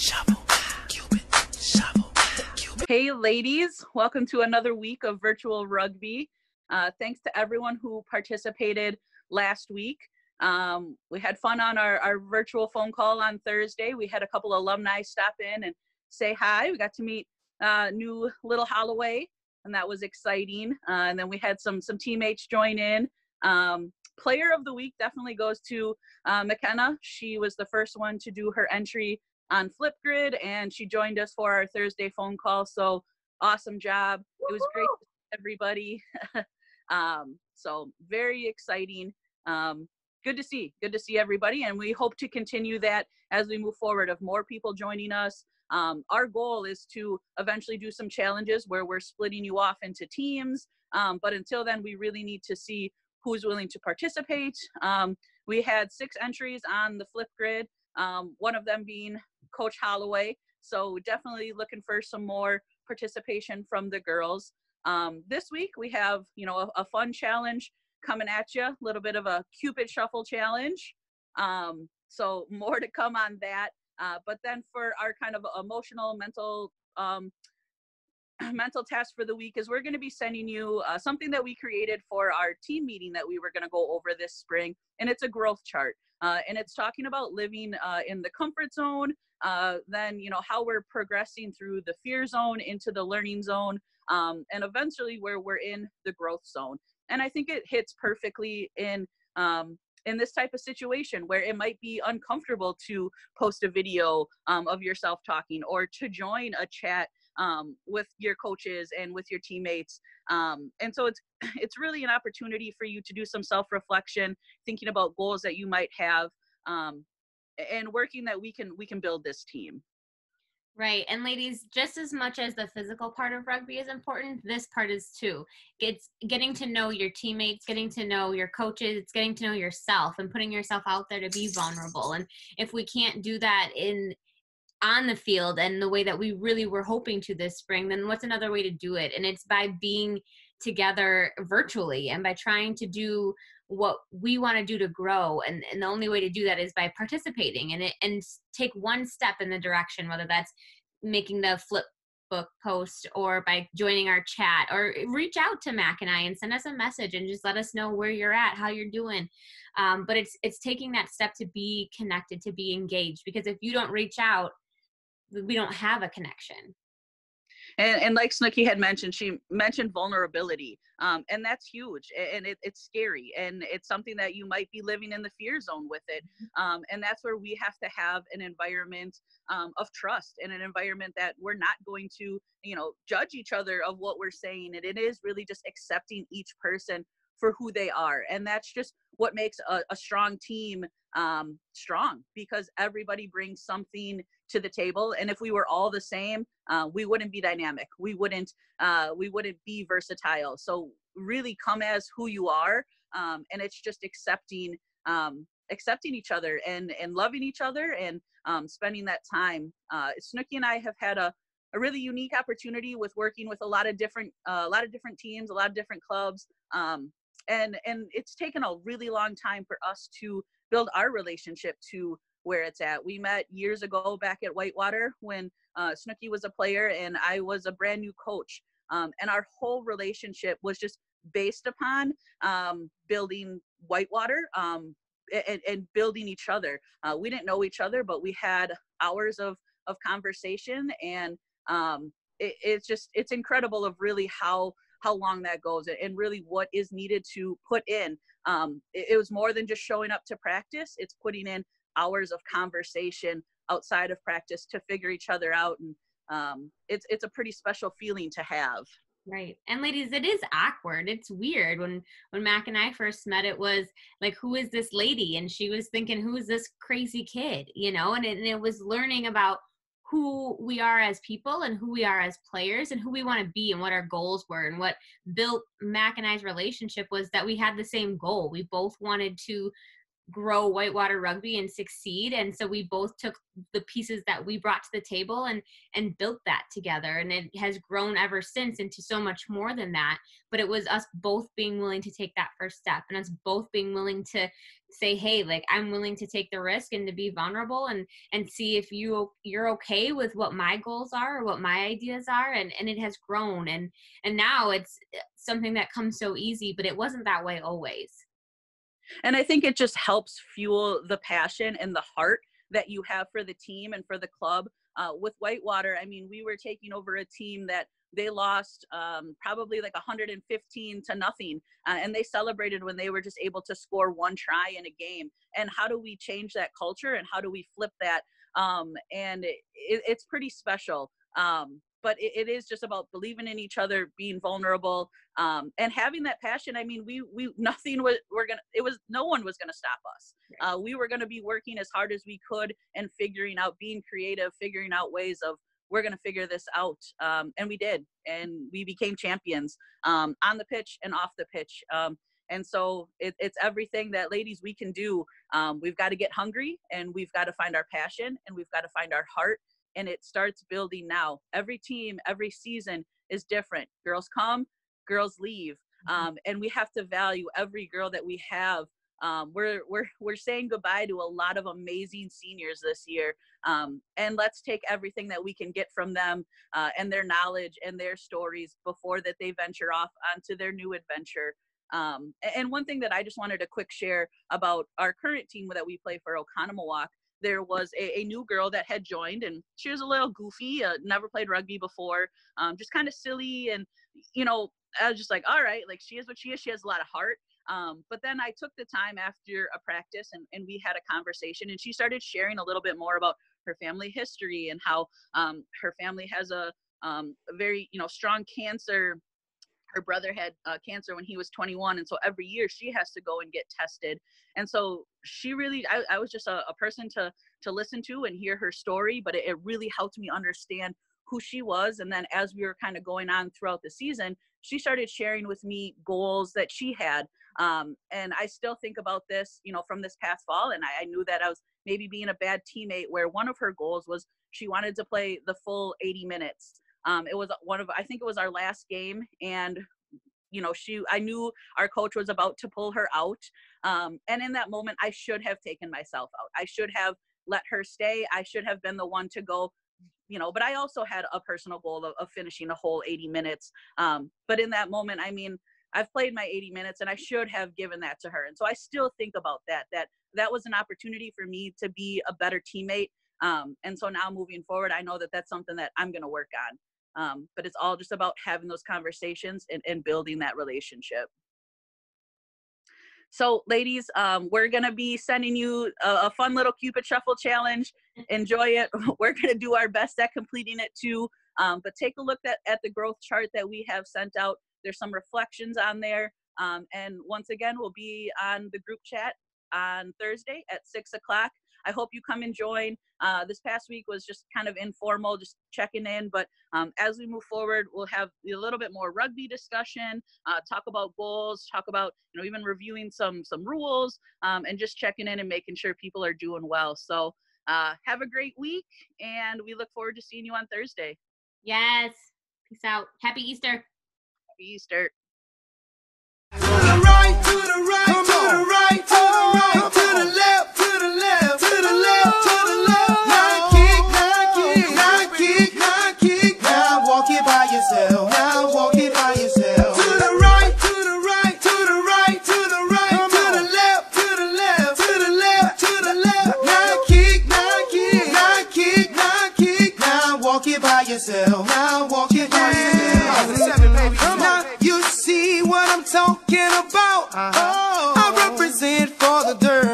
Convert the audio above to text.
Shuffle, Cupid Shuffle, Cupid. Hey ladies, welcome to another week of virtual rugby. Thanks to everyone who participated last week. We had fun on our virtual phone call on Thursday. We had a couple alumni stop in and say hi. We got to meet new Little Holloway, and that was exciting. And then we had some teammates join in. Player of the week definitely goes to McKenna. She was the first one to do her entry on Flipgrid, and she joined us for our Thursday phone call. So awesome job. It was great to see everybody. So very exciting. Good to see everybody. And we hope to continue that as we move forward of more people joining us. Our goal is to eventually do some challenges where we're splitting you off into teams. But until then, we really need to see who's willing to participate. We had 6 entries on the Flipgrid, one of them being Coach Holloway. So definitely looking for some more participation from the girls. This week we have, a fun challenge coming at you, a little bit of a Cupid Shuffle challenge. So more to come on that. But then for our kind of emotional, mental test for the week is we're going to be sending you something that we created for our team meeting that we were going to go over this spring. And it's a growth chart. And it's talking about living in the comfort zone, then, how we're progressing through the fear zone into the learning zone, and eventually where we're in the growth zone. And I think it hits perfectly in this type of situation where it might be uncomfortable to post a video of yourself talking or to join a chat with your coaches and with your teammates. And so it's really an opportunity for you to do some self-reflection, thinking about goals that you might have, and working that we can build this team. Right. And ladies, just as much as the physical part of rugby is important, this part is too. It's getting to know your teammates, getting to know your coaches, it's getting to know yourself and putting yourself out there to be vulnerable. And if we can't do that on the field and the way that we really were hoping to this spring, then what's another way to do it? And it's by being together virtually and by trying to do what we want to do to grow. And the only way to do that is by participating and take one step in the direction, whether that's making the flip book post or by joining our chat, or reach out to Mac and I and send us a message and just let us know where you're at, how you're doing. But it's taking that step to be connected, to be engaged, because if you don't reach out, we don't have a connection. And like Snooki had mentioned, she mentioned vulnerability, and that's huge, and it's scary, and it's something that you might be living in the fear zone with it, and that's where we have to have an environment of trust and an environment that we're not going to, judge each other of what we're saying, and it is really just accepting each person for who they are. And that's just what makes a strong team strong, because everybody brings something to the table. And if we were all the same, we wouldn't be dynamic. We wouldn't be versatile. So really come as who you are. And it's just accepting each other and loving each other and spending that time. Snooki and I have had a really unique opportunity with working with a lot of different teams, a lot of different clubs. And it's taken a really long time for us to build our relationship to where it's at. We met years ago back at Whitewater when Snooki was a player and I was a brand new coach. And our whole relationship was just based upon building Whitewater and building each other. We didn't know each other, but we had hours of conversation, and it's incredible of really how long that goes and really what is needed to put in. It was more than just showing up to practice. It's putting in hours of conversation outside of practice to figure each other out. And it's a pretty special feeling to have. Right. And ladies, it is awkward. It's weird. When Mac and I first met, it was like, who is this lady? And she was thinking, who is this crazy kid? And it was learning about who we are as people and who we are as players and who we want to be and what our goals were. And what built Mac and I's relationship was that we had the same goal. We both wanted to grow whitewater rugby and succeed. And so we both took the pieces that we brought to the table and built that together. And it has grown ever since into so much more than that. But it was us both being willing to take that first step, and us both being willing to say, hey, like, I'm willing to take the risk and to be vulnerable and see if you're okay with what my goals are or what my ideas are. And it has grown. And now it's something that comes so easy, but it wasn't that way always. And I think it just helps fuel the passion and the heart that you have for the team and for the club. With Whitewater, I mean, we were taking over a team that they lost probably like 115 to nothing. And they celebrated when they were just able to score one try in a game. And how do we change that culture, and how do we flip that? And it's pretty special. But it is just about believing in each other, being vulnerable, and having that passion. I mean, no one was gonna stop us. We were gonna be working as hard as we could and figuring out, being creative, figuring out ways of, we're gonna figure this out. And we did, and we became champions on the pitch and off the pitch. And so it's everything that, ladies, we can do. We've got to get hungry, and we've got to find our passion, and we've got to find our heart. And it starts building now. Every team, every season is different. Girls come, girls leave. And we have to value every girl that we have. We're saying goodbye to a lot of amazing seniors this year. And let's take everything that we can get from them, and their knowledge and their stories before that they venture off onto their new adventure. And one thing that I just wanted to quick share about our current team that we play for, Oconomowoc. There was a new girl that had joined, and she was a little goofy, never played rugby before, just kind of silly. And, you know, I was just like, all right, like, she is what she is. She has a lot of heart. But then I took the time after a practice, and we had a conversation, and she started sharing a little bit more about her family history and how her family has a very, strong cancer. Her brother had cancer when he was 21. And so every year she has to go and get tested. And so she really, I was just a person to listen to and hear her story, but it really helped me understand who she was. And then as we were kind of going on throughout the season, she started sharing with me goals that she had. And I still think about this, from this past fall. And I knew that I was maybe being a bad teammate, where one of her goals was she wanted to play the full 80 minutes. It was I think it was our last game, and I knew our coach was about to pull her out. And in that moment, I should have taken myself out. I should have let her stay. I should have been the one to go, but I also had a personal goal of finishing a whole 80 minutes. But in that moment, I mean, I've played my 80 minutes, and I should have given that to her. And so I still think about that was an opportunity for me to be a better teammate. And so now moving forward, I know that that's something that I'm going to work on. But it's all just about having those conversations and building that relationship. So ladies, we're going to be sending you a fun little Cupid Shuffle challenge. Enjoy it. We're going to do our best at completing it too. But take a look at the growth chart that we have sent out. There's some reflections on there. And once again, we'll be on the group chat on Thursday at 6 o'clock. I hope you come and join. This past week was just kind of informal, just checking in. But as we move forward, we'll have a little bit more rugby discussion, talk about goals, talk about, even reviewing some rules, and just checking in and making sure people are doing well. So have a great week, and we look forward to seeing you on Thursday. Yes. Peace out. Happy Easter. Happy Easter. To the right, to the right, to the right, to the right, to the left, to the left, to the left, to the left. Now kick, now kick, now kick, now kick. Now walk it by yourself. Now walk it by yourself. To the right, to the right, to the right, to the right, to the left, to the left, to the left, to the left. Now kick, now kick, now kick, now kick. Now walk it by yourself. Now walk it by yourself. Now you see what I'm talking about. I represent for the dirt.